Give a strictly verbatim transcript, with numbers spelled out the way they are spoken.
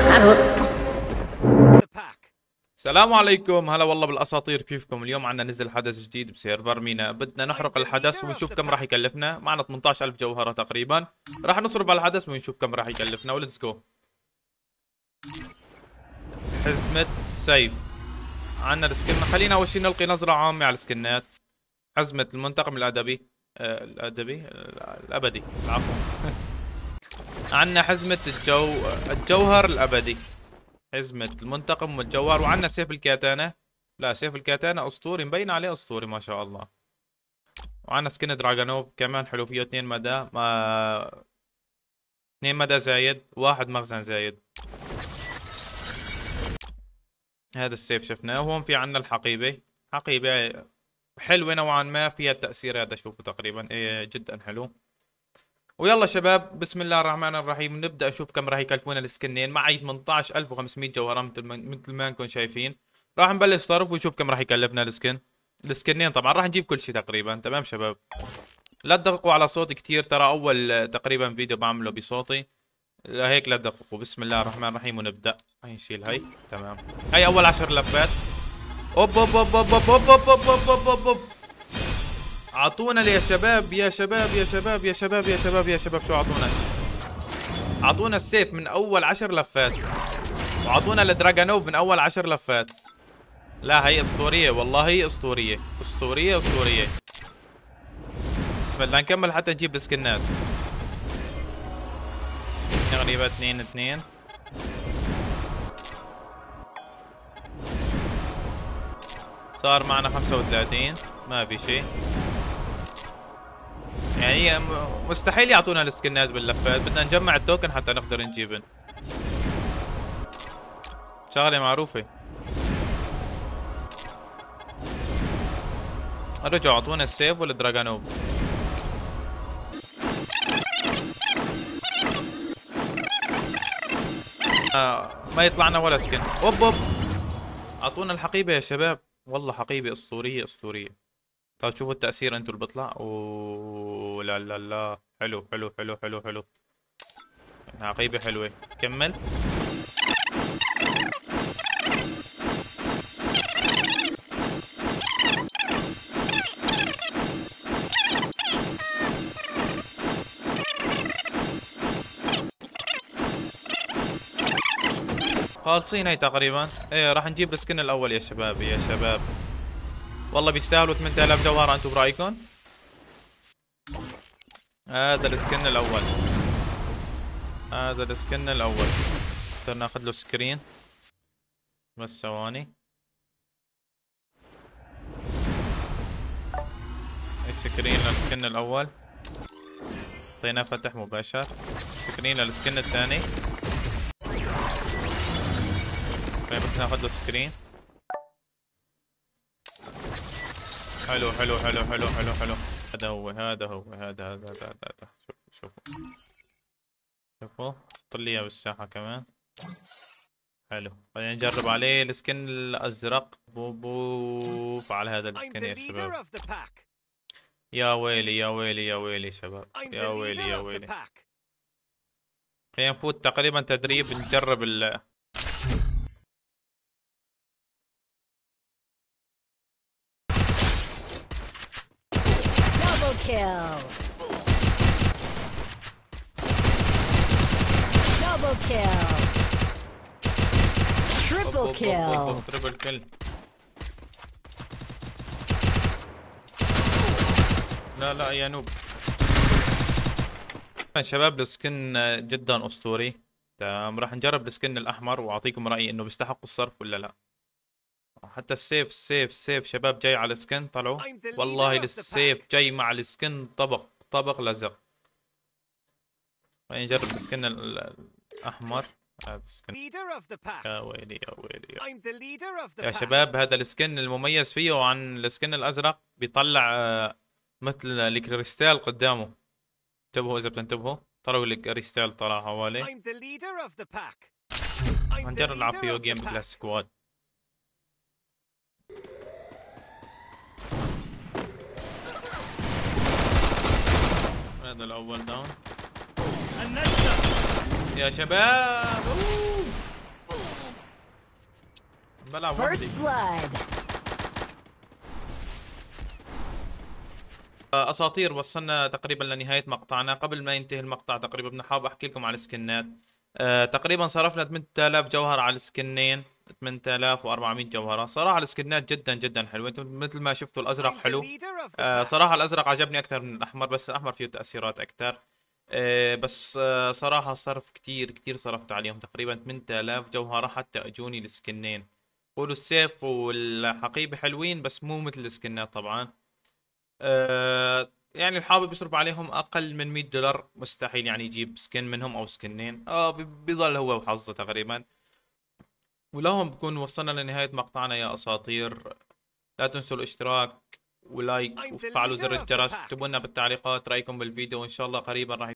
السلام عليكم، هلا والله بالاساطير، كيفكم؟ اليوم عنا نزل حدث جديد بسيرفر مينا، بدنا نحرق الحدث ونشوف كم راح يكلفنا. معنا ثمانية عشر ألف جوهرة تقريبا، راح نصرف على الحدث ونشوف كم راح يكلفنا. وليتس جو. حزمة السيف عنا السكن، خلينا اول شيء نلقي نظرة عامة على السكنات. حزمة المنتقم الادبي آه الادبي آه الابدي، عفوا. عنا حزمة الجو الجوهر الابدي، حزمة المنتقم والجوار، وعندنا سيف الكاتانة. لا، سيف الكاتانة اسطوري، مبين عليه اسطوري ما شاء الله. وعندنا سكن دراجونوف كمان حلو، فيه اثنين مدى، ما اثنين مدى زايد، واحد مخزن زايد. هذا السيف شفناه. وهون في عندنا الحقيبة، حقيبة حلوة نوعا ما، فيها التأثير هذا، شوفوا تقريبا إيه، جدا حلو. ويلا شباب، بسم الله الرحمن الرحيم، نبدأ. اشوف كم راح يكلفونا السكنين. معي ثمانية عشر ألف وخمسمية جوهرة مثل ما مثل ما انكم شايفين. راح نبلش صرف ونشوف كم راح يكلفنا السكن. السكنين طبعا راح نجيب كل شيء تقريبا. تمام شباب، لا تدققوا على صوتي كثير، ترى اول تقريبا فيديو بعمله بصوتي، لا هيك لا تدققوا. بسم الله الرحمن الرحيم ونبدأ. هي نشيل هي. تمام، هي اول عشر لفات. اوب اوب اوب اوب اوب اوب اوب اوب اوب اوب اوب اوب. اعطونا يا شباب يا شباب يا شباب يا شباب يا شباب يا شباب، شو اعطونا؟ اعطونا السيف من اول عشر لفات، واعطونا الدراجونوف من اول عشر لفات. لا هي اسطورية والله، هي اسطورية اسطورية اسطورية. بسم الله، نكمل حتى نجيب السكنات. تقريبا اثنين اثنين. صار معنا خمسة وثلاثين، ما في شيء. يعني مستحيل يعطونا السكنات باللفات، بدنا نجمع التوكن حتى نقدر نجيبن. شغلة معروفة. رجعوا اعطونا السيف والدراجونوف. آه ما يطلعنا ولا سكن. اوب اوب، اعطونا الحقيبة يا شباب، والله حقيبة اسطورية اسطورية. طيب شوفوا التأثير انتوا اللي بيطلع. اوه لا لا لا، حلو حلو حلو حلو حلو، حقيبة حلوة. كمل. خالصين هي تقريبا. ايه راح نجيب السكن الاول يا شباب يا شباب، والله بيستاهلوا ثمانية آلاف جوهرة. انتم برايكم؟ هذا السكن الاول، هذا السكن الاول. نقدر ناخذ له سكرين، بس ثواني. السكرين للسكن الاول اعطيناه فتح مباشر. سكرين للسكن الثاني. طيب بس ناخذ له سكرين. حلو حلو حلو حلو حلو حلو. هذا هو هذا هو هذا هذا هذا هذا. شوفوا شوفوا شوفوا، حط لي اياه بالساحة كمان. حلو، خلينا نجرب عليه السكن الازرق. بوف على هذا السكن يا شباب. يا ويلي يا ويلي يا ويلي شباب، يا ويلي يا ويلي. خلينا نفوت تقريبا تدريب نجرب ال Double kill. Double kill. Triple kill. تريبل كيل. لا لا يا نوب. شباب السكن جدا اسطوري. تمام، راح نجرب السكن الاحمر واعطيكم رايي انه بيستحق الصرف ولا لا. حتى السيف السيف السيف شباب جاي على السكن، طلعوا والله السيف جاي مع السكن طبق طبق لزق. خلينا نجرب السكن الاحمر. هذا السكن يا ويلي يا ويلي يا, يا شباب، هذا السكن المميز فيه عن السكن الازرق، بيطلع مثل الكريستال قدامه. انتبهوا اذا بتنتبهوا، طلعوا الكريستال طلع حوالي. هنجرب نلعب فيه جيم بكلاس سكواد. هذا الاول داون يا شباب. أوه. بلعب First وحدي. blood. اساطير، وصلنا تقريبا لنهايه مقطعنا. قبل ما ينتهي المقطع تقريبا بنحاول احكي لكم على السكنات. أه تقريبا صرفنا ثمانية آلاف جوهر على السكنين، ثمانية آلاف وأربعمية جوهره. صراحه السكنات جدا جدا حلوه، انتم مثل ما شفتوا الازرق حلو. أه صراحه الازرق عجبني اكثر من الاحمر، بس الاحمر فيه تاثيرات اكثر. أه بس أه صراحه صرف كثير كثير صرفت عليهم، تقريبا ثمانية آلاف جوهره حتى اجوني السكنين. قولوا السيف والحقيبه حلوين بس مو مثل السكنات طبعا. آه، يعني الحابب يصرف عليهم اقل من مية دولار مستحيل يعني يجيب سكن منهم او سكنين. اه بي- بيظل هو وحظه تقريبا. ولهم بكون وصلنا لنهاية مقطعنا يا اساطير. لا تنسوا الاشتراك ولايك وفعلوا زر الجرس، اكتبوا لنا بالتعليقات رايكم بالفيديو، وان شاء الله قريبا راح